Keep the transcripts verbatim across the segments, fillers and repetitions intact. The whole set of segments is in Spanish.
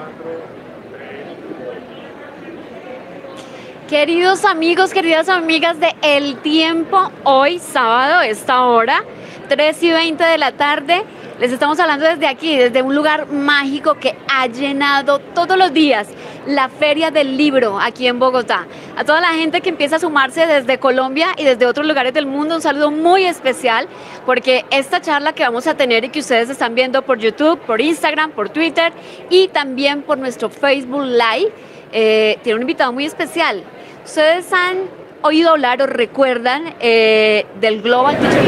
Queridos amigos, queridas amigas de El Tiempo, hoy sábado, esta hora, tres y veinte de la tarde, les estamos hablando desde aquí, desde un lugar mágico que ha llenado todos los días la Feria del Libro aquí en Bogotá. A toda la gente que empieza a sumarse desde Colombia y desde otros lugares del mundo, un saludo muy especial, porque esta charla que vamos a tener y que ustedes están viendo por YouTube, por Instagram, por Twitter y también por nuestro Facebook Live, eh, tiene un invitado muy especial. Ustedes han oído hablar o recuerdan eh, del Global Teacher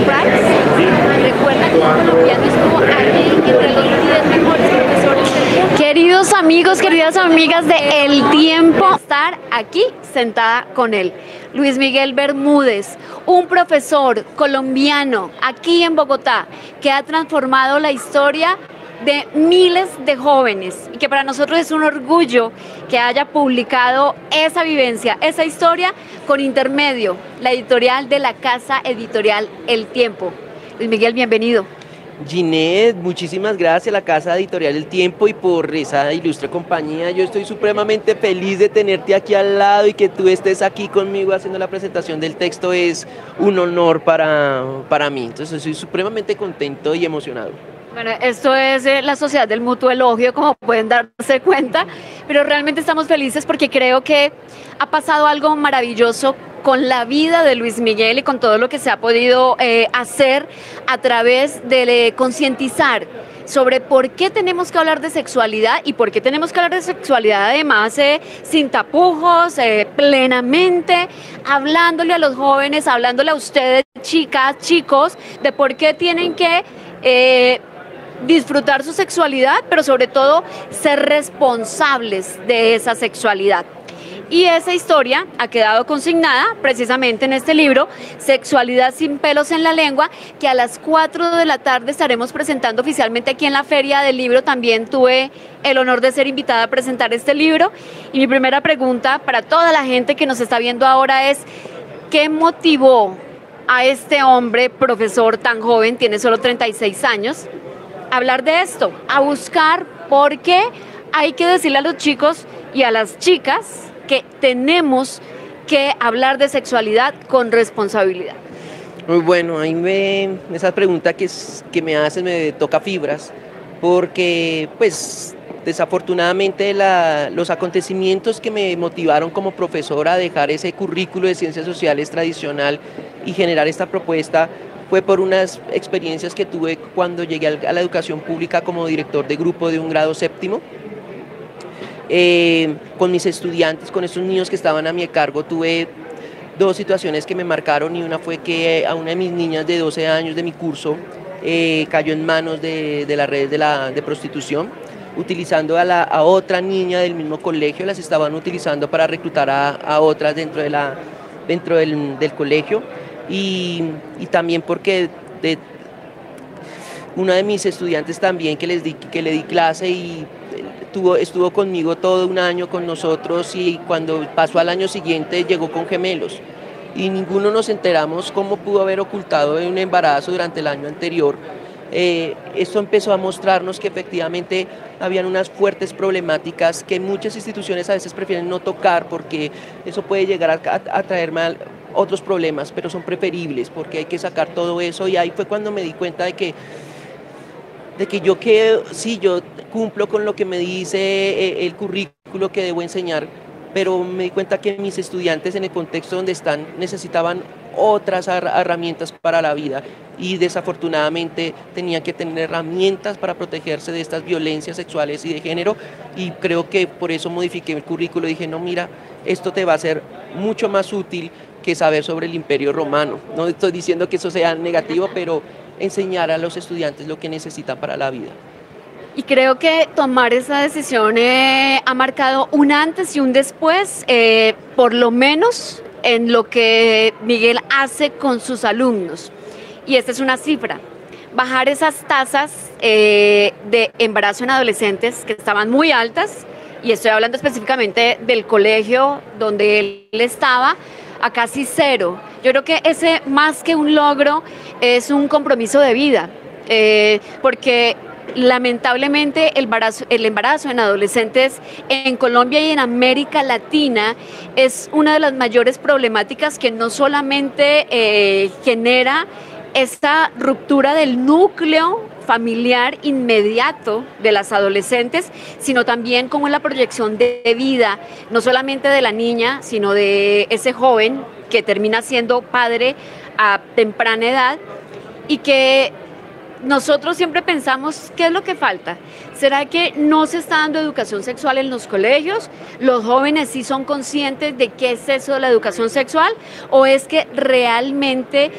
Prize. ¿Recuerdan que un colombiano estuvo allí entre los diez mejores profesores del mundo? Queridos amigos, queridas amigas de El Tiempo, estar aquí sentada con él. Luis Miguel Bermúdez, un profesor colombiano aquí en Bogotá que ha transformado la historia de miles de jóvenes y que para nosotros es un orgullo que haya publicado esa vivencia, esa historia con Intermedio, la editorial de la casa editorial El Tiempo. Luis Miguel, bienvenido. Ginette, muchísimas gracias a la casa editorial El Tiempo y por esa ilustre compañía. Yo estoy supremamente feliz de tenerte aquí al lado y que tú estés aquí conmigo haciendo la presentación del texto. Es un honor para, para mí, entonces estoy supremamente contento y emocionado. Bueno, esto es eh, la sociedad del mutuo elogio, como pueden darse cuenta, pero realmente estamos felices porque creo que ha pasado algo maravilloso con la vida de Luis Miguel y con todo lo que se ha podido eh, hacer a través de concientizar sobre por qué tenemos que hablar de sexualidad y por qué tenemos que hablar de sexualidad además eh, sin tapujos, eh, plenamente, hablándole a los jóvenes, hablándole a ustedes, chicas, chicos, de por qué tienen que Eh, disfrutar su sexualidad, pero sobre todo ser responsables de esa sexualidad. Y esa historia ha quedado consignada precisamente en este libro, Sexualidad sin pelos en la lengua, que a las cuatro de la tarde estaremos presentando oficialmente aquí en la Feria del Libro. También tuve el honor de ser invitada a presentar este libro. Y mi primera pregunta para toda la gente que nos está viendo ahora es, ¿qué motivó a este hombre, profesor tan joven, tiene solo treinta y seis años, hablar de esto, a buscar por qué hay que decirle a los chicos y a las chicas que tenemos que hablar de sexualidad con responsabilidad? Muy bueno, ahí me, esa pregunta que, es, que me haces me toca fibras, porque pues desafortunadamente la, los acontecimientos que me motivaron como profesora a dejar ese currículo de ciencias sociales tradicional y generar esta propuesta fue por unas experiencias que tuve cuando llegué a la educación pública como director de grupo de un grado séptimo. Eh, con mis estudiantes, con estos niños que estaban a mi cargo, tuve dos situaciones que me marcaron y una fue que a una de mis niñas de doce años de mi curso eh, cayó en manos de, de las redes de, la, de prostitución, utilizando a, la, a otra niña del mismo colegio, las estaban utilizando para reclutar a, a otras dentro, de la, dentro del, del colegio. Y, y también porque de, una de mis estudiantes también que, les di, que le di clase y tuvo, estuvo conmigo todo un año con nosotros y cuando pasó al año siguiente llegó con gemelos y ninguno nos enteramos cómo pudo haber ocultado un embarazo durante el año anterior. Eh, esto empezó a mostrarnos que efectivamente habían unas fuertes problemáticas que muchas instituciones a veces prefieren no tocar porque eso puede llegar a, a, a traer mal otros problemas, pero son preferibles porque hay que sacar todo eso y ahí fue cuando me di cuenta de que, de que yo que sí, yo cumplo con lo que me dice el currículo que debo enseñar, pero me di cuenta que mis estudiantes en el contexto donde están necesitaban otras herramientas para la vida y desafortunadamente tenían que tener herramientas para protegerse de estas violencias sexuales y de género y creo que por eso modifiqué el currículo y dije, no, mira, esto te va a ser mucho más útil que saber sobre el Imperio Romano. No estoy diciendo que eso sea negativo, pero enseñar a los estudiantes lo que necesitan para la vida. Y creo que tomar esa decisión eh, ha marcado un antes y un después, eh, por lo menos en lo que Miguel hace con sus alumnos. Y esta es una cifra. Bajar esas tasas eh, de embarazo en adolescentes que estaban muy altas, y estoy hablando específicamente del colegio donde él estaba, a casi cero. Yo creo que ese, más que un logro, es un compromiso de vida, eh, porque lamentablemente el embarazo, el embarazo en adolescentes en Colombia y en América Latina es una de las mayores problemáticas que no solamente eh, genera esta ruptura del núcleo familiar inmediato de las adolescentes, sino también como la proyección de vida, no solamente de la niña, sino de ese joven que termina siendo padre a temprana edad y que nosotros siempre pensamos, ¿qué es lo que falta? ¿Será que no se está dando educación sexual en los colegios? ¿Los jóvenes sí son conscientes de qué es eso de la educación sexual? ¿O es que realmente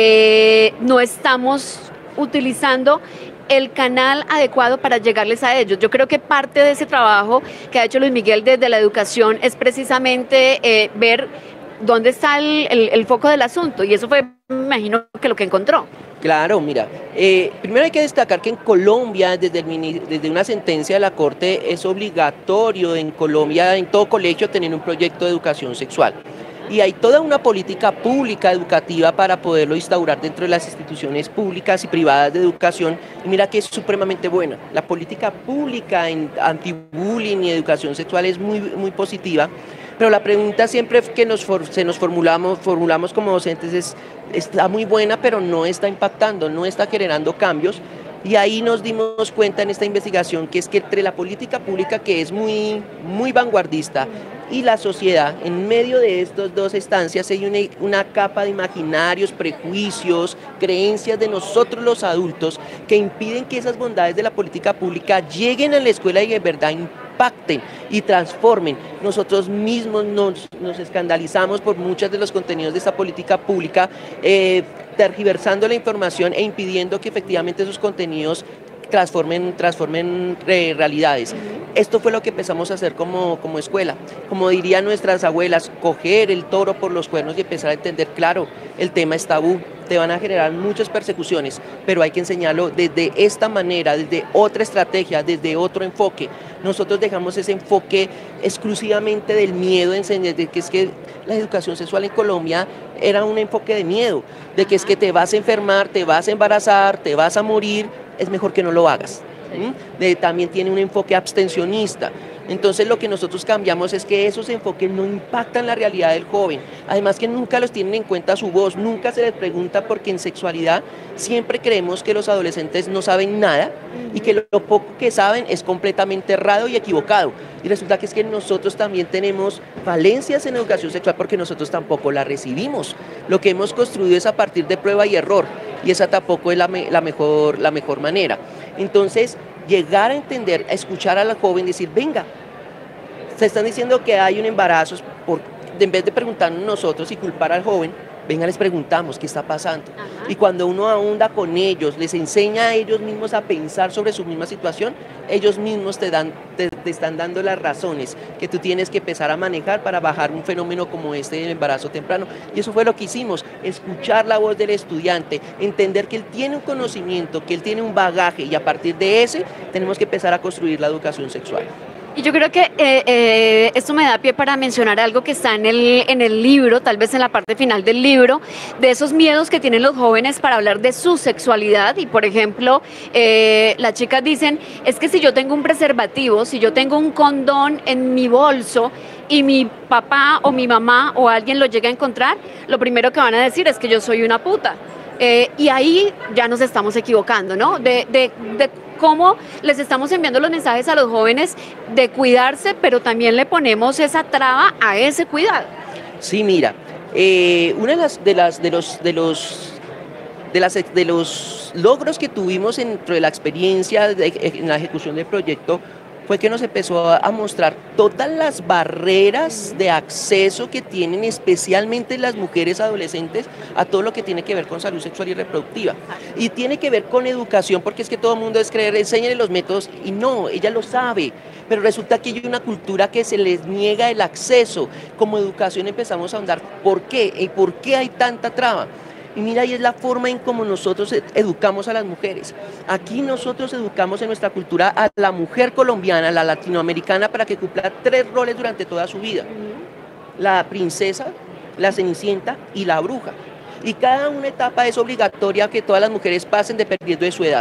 eh, no estamos utilizando el canal adecuado para llegarles a ellos? Yo creo que parte de ese trabajo que ha hecho Luis Miguel desde la educación es precisamente eh, ver dónde está el, el, el foco del asunto, y eso fue, me imagino, que lo que encontró. Claro, mira, eh, primero hay que destacar que en Colombia, desde, el, desde una sentencia de la Corte, es obligatorio en Colombia, en todo colegio, tener un proyecto de educación sexual. Y hay toda una política pública educativa para poderlo instaurar dentro de las instituciones públicas y privadas de educación. Y mira que es supremamente buena. La política pública en anti-bullying y educación sexual es muy, muy positiva. Pero la pregunta siempre que nos for, se nos formulamos, formulamos como docentes es, está muy buena, pero no está impactando, no está generando cambios. Y ahí nos dimos cuenta en esta investigación que es que entre la política pública, que es muy, muy vanguardista, y la sociedad, en medio de estas dos estancias hay una, una capa de imaginarios, prejuicios, creencias de nosotros los adultos que impiden que esas bondades de la política pública lleguen a la escuela y de verdad impacten y transformen. Nosotros mismos nos, nos escandalizamos por muchos de los contenidos de esta política pública, eh, tergiversando la información e impidiendo que efectivamente esos contenidos transformen, transformen eh, realidades. Esto fue lo que empezamos a hacer como, como escuela. Como dirían nuestras abuelas, coger el toro por los cuernos y empezar a entender, claro, el tema es tabú, te van a generar muchas persecuciones, pero hay que enseñarlo desde esta manera, desde otra estrategia, desde otro enfoque. Nosotros dejamos ese enfoque exclusivamente del miedo, enseñar de que es que la educación sexual en Colombia era un enfoque de miedo, de que es que te vas a enfermar, te vas a embarazar, te vas a morir, es mejor que no lo hagas. De, también tiene un enfoque abstencionista. Entonces lo que nosotros cambiamos es que esos enfoques no impactan la realidad del joven, además que nunca los tienen en cuenta su voz, nunca se les pregunta, porque en sexualidad siempre creemos que los adolescentes no saben nada y que lo poco que saben es completamente errado y equivocado, y resulta que es que nosotros también tenemos falencias en educación sexual porque nosotros tampoco la recibimos. Lo que hemos construido es a partir de prueba y error, y esa tampoco es la, me, la, mejor, la mejor manera. Entonces, llegar a entender, a escuchar a la joven, decir, venga, se están diciendo que hay un embarazo, por, en vez de preguntarnos nosotros y culpar al joven, venga, les preguntamos qué está pasando. Ajá. Y cuando uno ahonda con ellos, les enseña a ellos mismos a pensar sobre su misma situación, ellos mismos te, dan, te, te están dando las razones que tú tienes que empezar a manejar para bajar un fenómeno como este del embarazo temprano. Y eso fue lo que hicimos, escuchar la voz del estudiante, entender que él tiene un conocimiento, que él tiene un bagaje, y a partir de ese tenemos que empezar a construir la educación sexual. Y yo creo que eh, eh, esto me da pie para mencionar algo que está en el, en el libro, tal vez en la parte final del libro, de esos miedos que tienen los jóvenes para hablar de su sexualidad. Y por ejemplo, eh, las chicas dicen, es que si yo tengo un preservativo, si yo tengo un condón en mi bolso y mi papá o mi mamá o alguien lo llega a encontrar, lo primero que van a decir es que yo soy una puta. Eh, y ahí ya nos estamos equivocando, ¿no? De, de, de cómo les estamos enviando los mensajes a los jóvenes de cuidarse, pero también le ponemos esa traba a ese cuidado. Sí, mira, eh, una de las de las de los de los de las de los logros que tuvimos dentro de la experiencia de, en la ejecución del proyecto fue que nos empezó a mostrar todas las barreras de acceso que tienen especialmente las mujeres adolescentes a todo lo que tiene que ver con salud sexual y reproductiva. Y tiene que ver con educación, porque es que todo el mundo es creer, enséñale los métodos, y no, ella lo sabe, pero resulta que hay una cultura que se les niega el acceso. Como educación empezamos a ahondar, ¿por qué? ¿Y por qué hay tanta traba? Y mira, ahí es la forma en cómo nosotros educamos a las mujeres. Aquí nosotros educamos en nuestra cultura a la mujer colombiana, a la latinoamericana, para que cumpla tres roles durante toda su vida. La princesa, la cenicienta y la bruja. Y cada una etapa es obligatoria que todas las mujeres pasen dependiendo de su edad.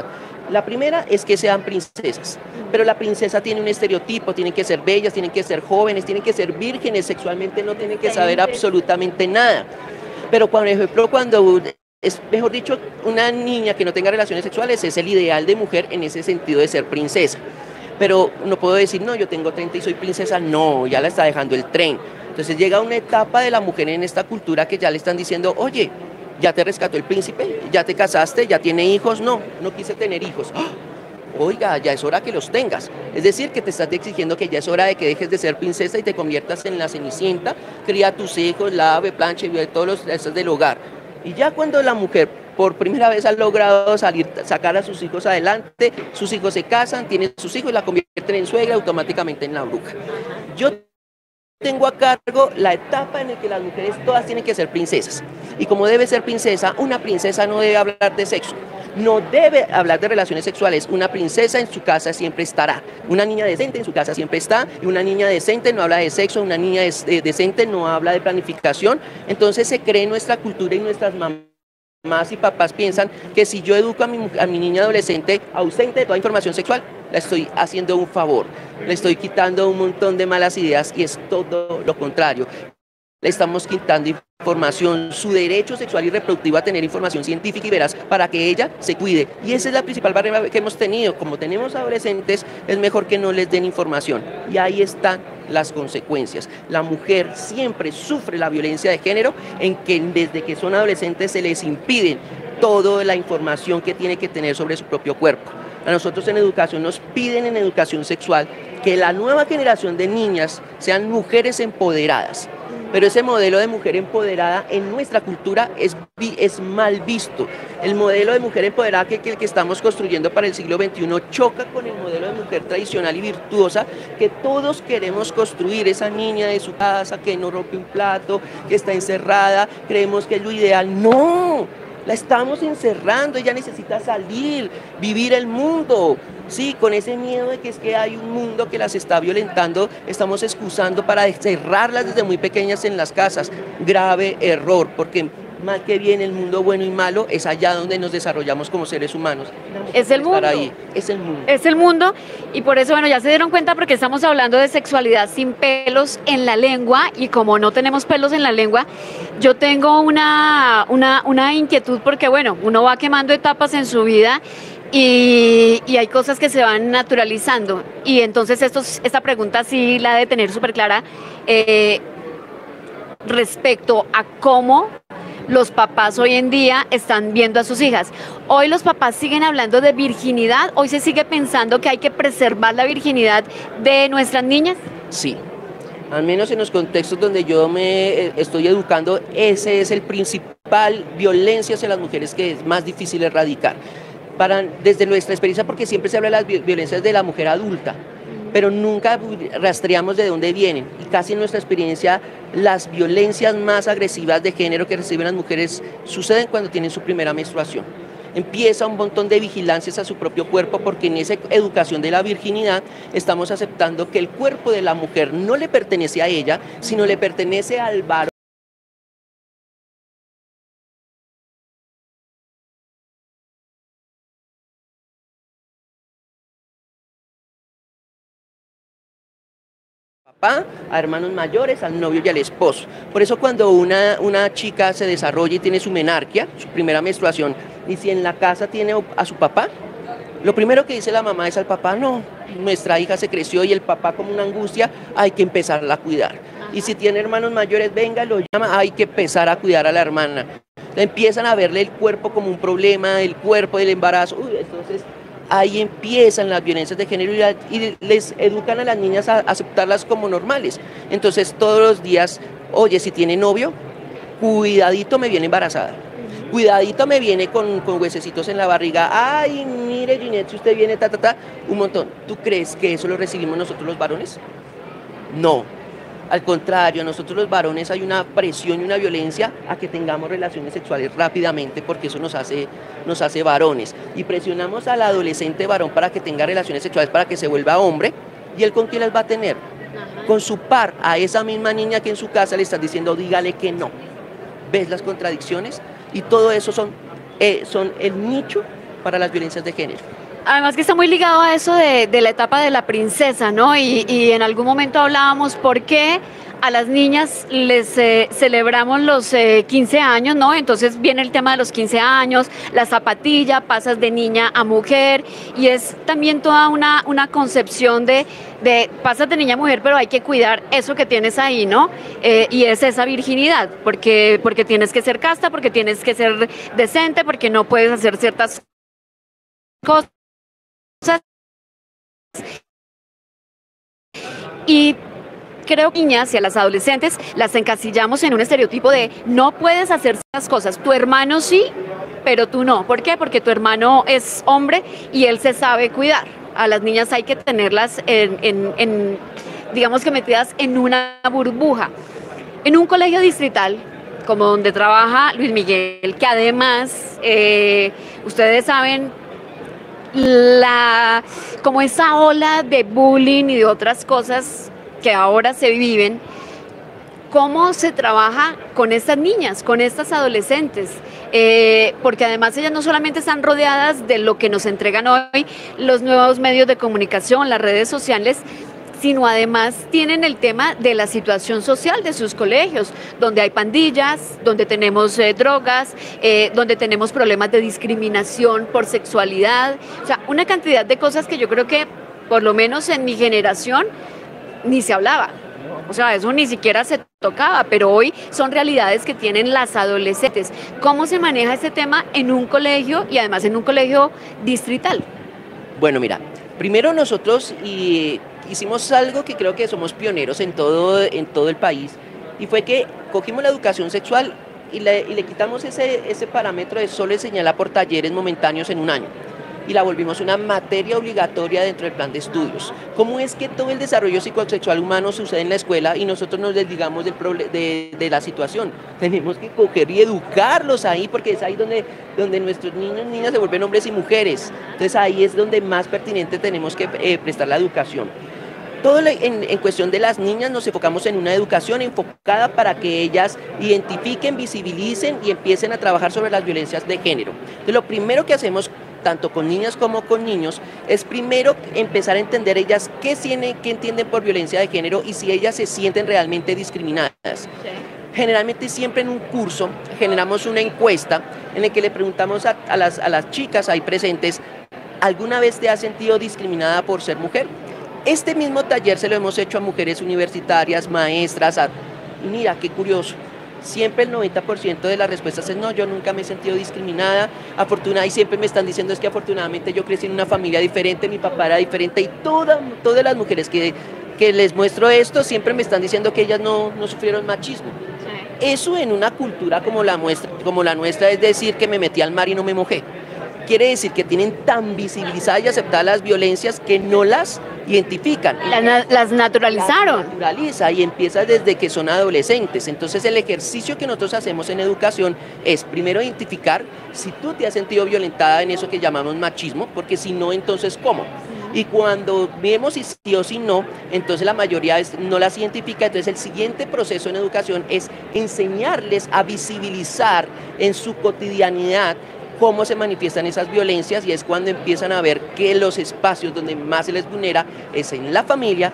La primera es que sean princesas, pero la princesa tiene un estereotipo, tienen que ser bellas, tienen que ser jóvenes, tienen que ser vírgenes, sexualmente no tienen que saber absolutamente nada. Pero por ejemplo, cuando es, mejor dicho, una niña que no tenga relaciones sexuales es el ideal de mujer en ese sentido de ser princesa. Pero no puedo decir, no, yo tengo treinta y soy princesa, no, ya la está dejando el tren. Entonces llega una etapa de la mujer en esta cultura que ya le están diciendo, oye, ya te rescató el príncipe, ya te casaste, ya tiene hijos, no, no quise tener hijos. ¡Oh! Oiga, ya es hora que los tengas. Es decir, que te estás exigiendo que ya es hora de que dejes de ser princesa y te conviertas en la cenicienta, cría tus hijos, lave, planche, y todos los estos del hogar. Y ya cuando la mujer por primera vez ha logrado salir, sacar a sus hijos adelante, sus hijos se casan, tienen sus hijos, la convierten en suegra, automáticamente en la bruja. Yo tengo a cargo la etapa en la que las mujeres todas tienen que ser princesas. Y como debe ser princesa, una princesa no debe hablar de sexo, no debe hablar de relaciones sexuales. Una princesa en su casa siempre estará. Una niña decente en su casa siempre está. Y una niña decente no habla de sexo, una niña decente no habla de planificación. Entonces se cree en nuestra cultura y nuestras mamás. Mamás y papás piensan que si yo educo a mi, a mi niña adolescente ausente de toda información sexual, la estoy haciendo un favor, le estoy quitando un montón de malas ideas y es todo lo contrario. Le estamos quitando información, su derecho sexual y reproductivo a tener información científica y veraz para que ella se cuide. Y esa es la principal barrera que hemos tenido. Como tenemos adolescentes, es mejor que no les den información. Y ahí están las consecuencias. La mujer siempre sufre la violencia de género en que desde que son adolescentes se les impide toda la información que tiene que tener sobre su propio cuerpo. A nosotros en educación nos piden en educación sexual que la nueva generación de niñas sean mujeres empoderadas. Pero ese modelo de mujer empoderada en nuestra cultura es, es mal visto. El modelo de mujer empoderada que, que, que estamos construyendo para el siglo veintiuno choca con el modelo de mujer tradicional y virtuosa que todos queremos construir. Esa niña de su casa que no rompe un plato, que está encerrada, creemos que es lo ideal. ¡No! La estamos encerrando, ella necesita salir, vivir el mundo. Sí, con ese miedo de que es que hay un mundo que las está violentando, estamos excusando para encerrarlas desde muy pequeñas en las casas. Grave error, porque mal que bien el mundo bueno y malo es allá donde nos desarrollamos como seres humanos. Es el mundo. Ahí. Es el mundo. Es el mundo y por eso, bueno, ya se dieron cuenta porque estamos hablando de sexualidad sin pelos en la lengua y como no tenemos pelos en la lengua, yo tengo una, una, una inquietud porque, bueno, uno va quemando etapas en su vida y, y hay cosas que se van naturalizando y entonces estos, esta pregunta sí la de tener súper clara eh, respecto a cómo los papás hoy en día están viendo a sus hijas. Hoy los papás siguen hablando de virginidad, hoy se sigue pensando que hay que preservar la virginidad de nuestras niñas. Sí, al menos en los contextos donde yo me estoy educando, ese es el principal violencia hacia las mujeres que es más difícil erradicar. Para, desde nuestra experiencia, porque siempre se habla de las violencias de la mujer adulta, pero nunca rastreamos de dónde vienen. Y casi en nuestra experiencia, las violencias más agresivas de género que reciben las mujeres suceden cuando tienen su primera menstruación. Empieza un montón de vigilancias a su propio cuerpo porque en esa educación de la virginidad estamos aceptando que el cuerpo de la mujer no le pertenece a ella, sino le pertenece al varón. Papá, a hermanos mayores, al novio y al esposo. Por eso cuando una, una chica se desarrolla y tiene su menarquia, su primera menstruación, y si en la casa tiene a su papá, lo primero que dice la mamá es al papá, no, nuestra hija se creció y el papá como una angustia, hay que empezarla a cuidar. Y si tiene hermanos mayores, venga, lo llama, hay que empezar a cuidar a la hermana. Empiezan a verle el cuerpo como un problema, el cuerpo del embarazo, uy, entonces ahí empiezan las violencias de género y les educan a las niñas a aceptarlas como normales. Entonces todos los días, oye, si tiene novio, cuidadito me viene embarazada, cuidadito me viene con, con huesecitos en la barriga, ay, mire Ginette, si usted viene, ta, ta, ta, un montón. ¿Tú crees que eso lo recibimos nosotros los varones? No. Al contrario, nosotros los varones hay una presión y una violencia a que tengamos relaciones sexuales rápidamente porque eso nos hace, nos hace varones. Y presionamos al adolescente varón para que tenga relaciones sexuales para que se vuelva hombre. ¿Y él con quién las va a tener? Ajá. Con su par, a esa misma niña que en su casa le estás diciendo dígale que no. ¿Ves las contradicciones? Y todo eso son, eh, son el nicho para las violencias de género. Además que está muy ligado a eso de, de la etapa de la princesa, ¿no? Y, y en algún momento hablábamos por qué a las niñas les eh, celebramos los eh, quince años, ¿no? Entonces viene el tema de los quince años, la zapatilla, pasas de niña a mujer y es también toda una, una concepción de, de pasas de niña a mujer, pero hay que cuidar eso que tienes ahí, ¿no? Eh, y es esa virginidad, porque, porque tienes que ser casta, porque tienes que ser decente, porque no puedes hacer ciertas cosas. Y creo que niñas y a las adolescentes las encasillamos en un estereotipo de no puedes hacer esas cosas, tu hermano sí, pero tú no. ¿Por qué? Porque tu hermano es hombre y él se sabe cuidar. A las niñas hay que tenerlas en, en, en digamos que metidas en una burbuja. En un colegio distrital, como donde trabaja Luis Miguel, que además, eh, ustedes saben, la, como esa ola de bullying y de otras cosas que ahora se viven, cómo se trabaja con estas niñas, con estas adolescentes, eh, porque además ellas no solamente están rodeadas de lo que nos entregan hoy los nuevos medios de comunicación, las redes sociales, sino además tienen el tema de la situación social de sus colegios, donde hay pandillas, donde tenemos eh, drogas, eh, donde tenemos problemas de discriminación por sexualidad, o sea, una cantidad de cosas que yo creo que, por lo menos en mi generación, ni se hablaba. O sea, eso ni siquiera se tocaba, pero hoy son realidades que tienen las adolescentes. ¿Cómo se maneja este tema en un colegio y además en un colegio distrital? Bueno, mira, primero nosotros y, hicimos algo que creo que somos pioneros en todo, en todo el país, y fue que cogimos la educación sexual y le, y le quitamos ese, ese parámetro de solo enseñarla por talleres momentáneos en un año, y la volvimos una materia obligatoria dentro del plan de estudios. ¿Cómo es que todo el desarrollo psicosexual humano sucede en la escuela y nosotros nos desligamos del de, de la situación? Tenemos que coger y educarlos ahí, porque es ahí donde, donde nuestros niños y niñas se vuelven hombres y mujeres. Entonces ahí es donde más pertinente tenemos que eh, prestar la educación. Todo en, en cuestión de las niñas nos enfocamos en una educación enfocada para que ellas identifiquen, visibilicen y empiecen a trabajar sobre las violencias de género. Entonces lo primero que hacemos tanto con niñas como con niños, es primero empezar a entender ellas qué, tienen, qué entienden por violencia de género y si ellas se sienten realmente discriminadas. Sí. Generalmente siempre en un curso generamos una encuesta en la que le preguntamos a, a, las, a las chicas ahí presentes, ¿alguna vez te has sentido discriminada por ser mujer? Este mismo taller se lo hemos hecho a mujeres universitarias, maestras, a, y mira, qué curioso. Siempre el noventa por ciento de las respuestas es no, yo nunca me he sentido discriminada, afortunada, y siempre me están diciendo es que afortunadamente yo crecí en una familia diferente, mi papá era diferente, y toda, todas las mujeres que, que les muestro esto siempre me están diciendo que ellas no, no sufrieron machismo. Sí. Eso en una cultura como la, muestra, como la nuestra es decir que me metí al mar y no me mojé. Quiere decir que tienen tan visibilizadas y aceptadas las violencias que no las identifican. La, las naturalizaron. Las naturaliza y empieza desde que son adolescentes. Entonces el ejercicio que nosotros hacemos en educación es primero identificar si tú te has sentido violentada en eso que llamamos machismo, porque si no, entonces ¿cómo? Y cuando vemos si sí o si no, entonces la mayoría no las identifica. Entonces el siguiente proceso en educación es enseñarles a visibilizar en su cotidianidad cómo se manifiestan esas violencias, y es cuando empiezan a ver que los espacios donde más se les vulnera es en la familia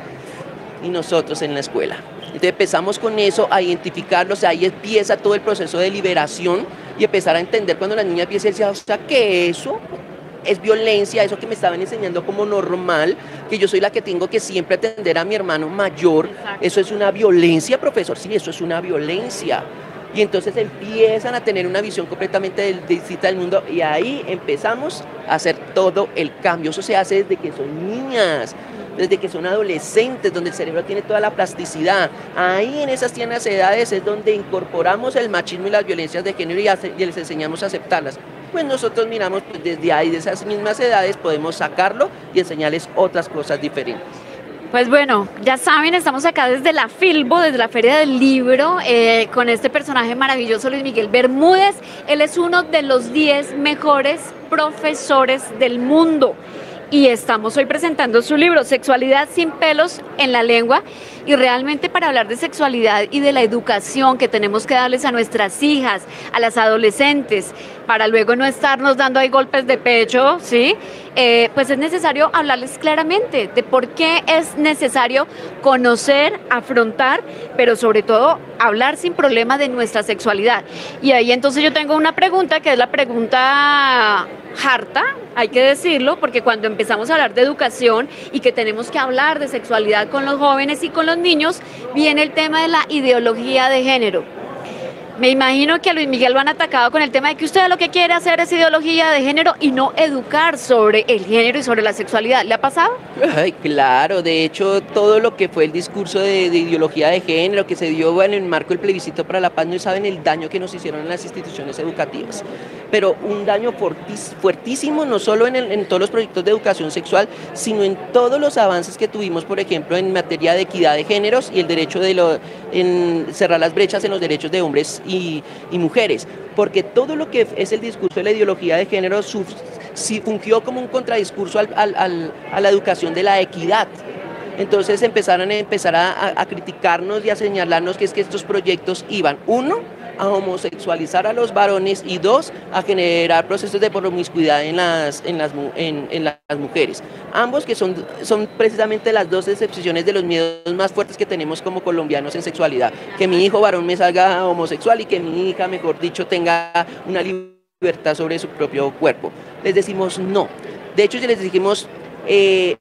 y nosotros en la escuela. Entonces empezamos con eso, a identificarlos, ahí empieza todo el proceso de liberación y empezar a entender cuando las niñas empiezan a decir, o sea, que eso es violencia, eso que me estaban enseñando como normal, que yo soy la que tengo que siempre atender a mi hermano mayor. Exacto. Eso es una violencia, profesor, sí, eso es una violencia. Y entonces empiezan a tener una visión completamente distinta del mundo, y ahí empezamos a hacer todo el cambio. Eso se hace desde que son niñas, desde que son adolescentes, donde el cerebro tiene toda la plasticidad. Ahí en esas tiernas edades es donde incorporamos el machismo y las violencias de género y, hace, y les enseñamos a aceptarlas. Pues nosotros miramos, pues desde ahí, de esas mismas edades, podemos sacarlo y enseñarles otras cosas diferentes. Pues bueno, ya saben, estamos acá desde la Filbo, desde la Feria del Libro, eh, con este personaje maravilloso, Luis Miguel Bermúdez. Él es uno de los diez mejores profesores del mundo. Y estamos hoy presentando su libro, Sexualidad sin pelos en la lengua, y realmente para hablar de sexualidad y de la educación que tenemos que darles a nuestras hijas, a las adolescentes, para luego no estarnos dando ahí golpes de pecho, ¿sí? eh, pues es necesario hablarles claramente de por qué es necesario conocer, afrontar, pero sobre todo hablar sin problema de nuestra sexualidad. Y ahí entonces yo tengo una pregunta, que es la pregunta harta, hay que decirlo, porque cuando empezamos a hablar de educación y que tenemos que hablar de sexualidad con los jóvenes y con los niños, viene el tema de la ideología de género. Me imagino que a Luis Miguel lo han atacado con el tema de que usted lo que quiere hacer es ideología de género y no educar sobre el género y sobre la sexualidad. ¿Le ha pasado? Ay, claro, de hecho todo lo que fue el discurso de, de ideología de género que se dio en el marco del plebiscito para la paz, no saben el daño que nos hicieron en las instituciones educativas, pero un daño fuertísimo, no solo en, el, en todos los proyectos de educación sexual, sino en todos los avances que tuvimos, por ejemplo, en materia de equidad de géneros y el derecho de lo, en cerrar las brechas en los derechos de hombres Y, y mujeres, porque todo lo que es el discurso de la ideología de género su, si fungió como un contradiscurso al, al, al, a la educación de la equidad. Entonces empezaron a, empezar a, a criticarnos y a señalarnos que es que estos proyectos iban, uno, a homosexualizar a los varones y dos, a generar procesos de promiscuidad en las, en las, en, en las mujeres. Ambos que son, son precisamente las dos excepciones de los miedos más fuertes que tenemos como colombianos en sexualidad. Que mi hijo varón me salga homosexual y que mi hija, mejor dicho, tenga una libertad sobre su propio cuerpo. Les decimos no. De hecho, ya les dijimos, eh,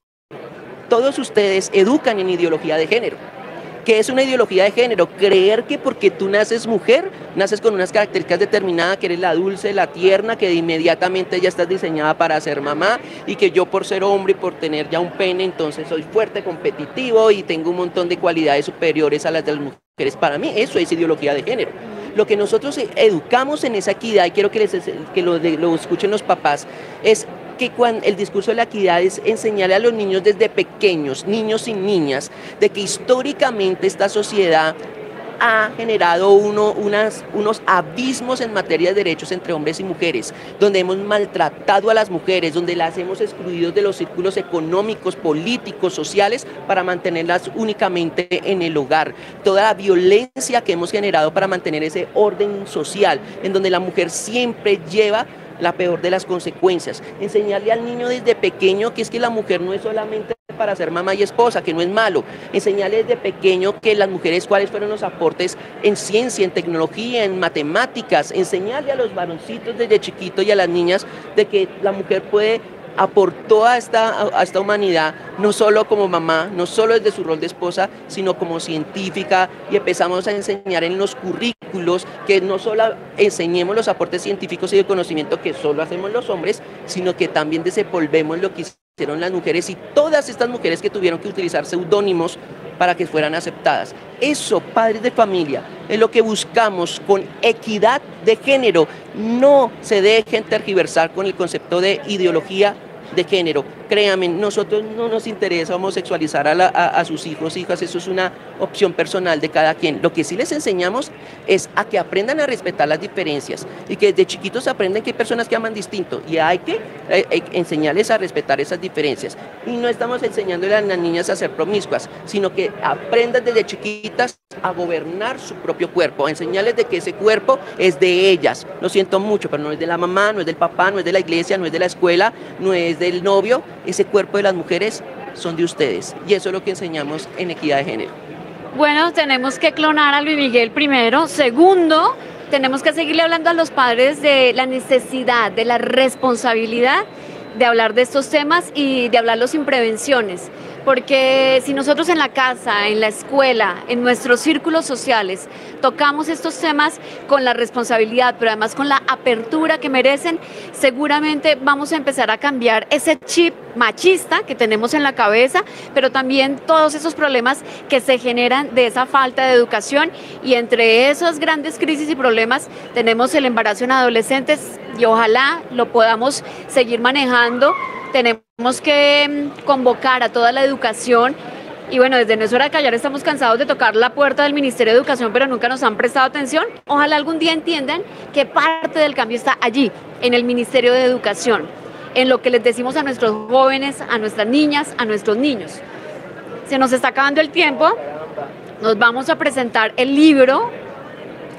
todos ustedes educan en ideología de género. ¿Qué es una ideología de género? Creer que porque tú naces mujer, naces con unas características determinadas, que eres la dulce, la tierna, que de inmediatamente ya estás diseñada para ser mamá, y que yo por ser hombre y por tener ya un pene, entonces soy fuerte, competitivo y tengo un montón de cualidades superiores a las de las mujeres. Para mí eso es ideología de género. Lo que nosotros educamos en esa equidad, y quiero que, les, que lo, lo escuchen los papás, es que cuando el discurso de la equidad es enseñarle a los niños desde pequeños, niños y niñas, de que históricamente esta sociedad ha generado uno, unas, unos abismos en materia de derechos entre hombres y mujeres, donde hemos maltratado a las mujeres, donde las hemos excluido de los círculos económicos, políticos, sociales, para mantenerlas únicamente en el hogar. Toda la violencia que hemos generado para mantener ese orden social, en donde la mujer siempre lleva la peor de las consecuencias. Enseñarle al niño desde pequeño que es que la mujer no es solamente para ser mamá y esposa, que no es malo. Enseñarle desde pequeño que las mujeres cuáles fueron los aportes en ciencia, en tecnología, en matemáticas. Enseñarle a los varoncitos desde chiquito y a las niñas de que la mujer puede aportó a esta, a esta humanidad, no solo como mamá, no solo desde su rol de esposa, sino como científica, y empezamos a enseñar en los currículos que no solo enseñemos los aportes científicos y de conocimiento que solo hacemos los hombres, sino que también desenvolvemos lo que hicieron las mujeres y todas estas mujeres que tuvieron que utilizar seudónimos para que fueran aceptadas. Eso, padres de familia, es lo que buscamos con equidad de género. No se dejen tergiversar con el concepto de ideología de género. Créanme, nosotros no nos interesa homosexualizar a, la, a, a sus hijos, hijas, eso es una opción personal de cada quien. Lo que sí les enseñamos es a que aprendan a respetar las diferencias y que desde chiquitos aprenden que hay personas que aman distinto y hay que eh, eh, enseñarles a respetar esas diferencias. Y no estamos enseñándole a las niñas a ser promiscuas, sino que aprendan desde chiquitas a gobernar su propio cuerpo, a enseñarles de que ese cuerpo es de ellas. Lo siento mucho, pero no es de la mamá, no es del papá, no es de la iglesia, no es de la escuela, no es del novio. Ese cuerpo de las mujeres son de ustedes y eso es lo que enseñamos en equidad de género. Bueno, tenemos que clonar a Luis Miguel primero. Segundo, tenemos que seguirle hablando a los padres de la necesidad, de la responsabilidad de hablar de estos temas y de hablarlos sin prevenciones. Porque si nosotros en la casa, en la escuela, en nuestros círculos sociales, tocamos estos temas con la responsabilidad, pero además con la apertura que merecen, seguramente vamos a empezar a cambiar ese chip machista que tenemos en la cabeza, pero también todos esos problemas que se generan de esa falta de educación, y entre esas grandes crisis y problemas tenemos el embarazo en adolescentes y ojalá lo podamos seguir manejando. Tenemos que convocar a toda la educación y bueno, desde No es hora de callar estamos cansados de tocar la puerta del Ministerio de Educación, pero nunca nos han prestado atención. Ojalá algún día entiendan que parte del cambio está allí, en el Ministerio de Educación, en lo que les decimos a nuestros jóvenes, a nuestras niñas, a nuestros niños. Se nos está acabando el tiempo, nos vamos a presentar el libro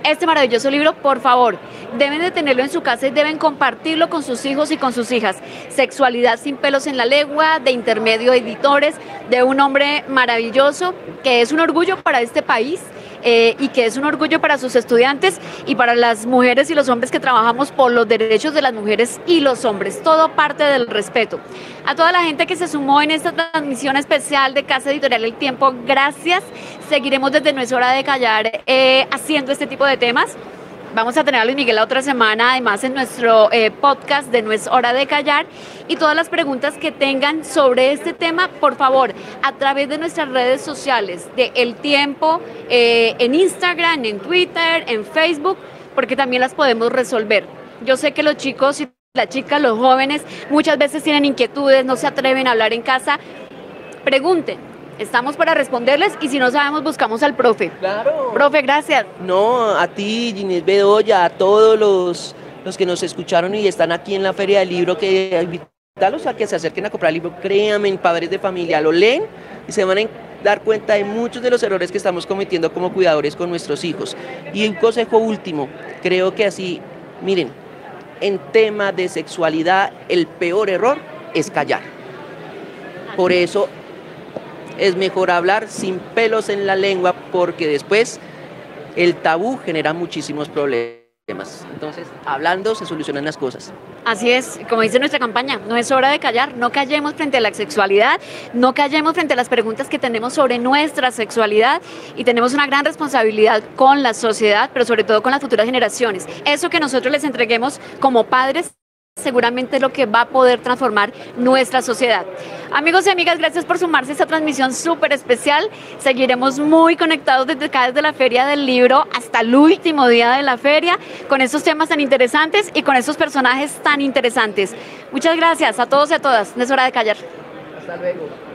este maravilloso libro, por favor, deben de tenerlo en su casa y deben compartirlo con sus hijos y con sus hijas. Sexualidad sin pelos en la lengua, de Intermedio Editores, de un hombre maravilloso que es un orgullo para este país. Eh, y que es un orgullo para sus estudiantes y para las mujeres y los hombres que trabajamos por los derechos de las mujeres y los hombres, todo parte del respeto. A toda la gente que se sumó en esta transmisión especial de Casa Editorial El Tiempo, gracias. Seguiremos desde No es Hora de Callar eh, haciendo este tipo de temas. Vamos a tener a Luis Miguel la otra semana, además en nuestro eh, podcast de No es Hora de Callar. Y todas las preguntas que tengan sobre este tema, por favor, a través de nuestras redes sociales, de El Tiempo, eh, en Instagram, en Twitter, en Facebook, porque también las podemos resolver. Yo sé que los chicos y las chicas, los jóvenes, muchas veces tienen inquietudes, no se atreven a hablar en casa. Pregunten. Estamos para responderles y si no sabemos buscamos al profe. Claro. Profe, gracias. No, a ti, Ginés Bedoya, a todos los, los que nos escucharon y están aquí en la Feria del Libro, que invitarlos a que se acerquen a comprar el libro. Créanme, padres de familia, lo leen y se van a dar cuenta de muchos de los errores que estamos cometiendo como cuidadores con nuestros hijos. Y un consejo último, creo que así, miren, en tema de sexualidad, el peor error es callar. Por eso es mejor hablar sin pelos en la lengua, porque después el tabú genera muchísimos problemas. Entonces, hablando se solucionan las cosas. Así es, como dice nuestra campaña, no es hora de callar, no callemos frente a la sexualidad, no callemos frente a las preguntas que tenemos sobre nuestra sexualidad y tenemos una gran responsabilidad con la sociedad, pero sobre todo con las futuras generaciones. Eso que nosotros les entreguemos como padres seguramente es lo que va a poder transformar nuestra sociedad. Amigos y amigas, gracias por sumarse a esta transmisión súper especial. Seguiremos muy conectados desde acá, desde la Feria del Libro hasta el último día de la feria, con estos temas tan interesantes y con estos personajes tan interesantes. Muchas gracias a todos y a todas. No es hora de callar. Hasta luego.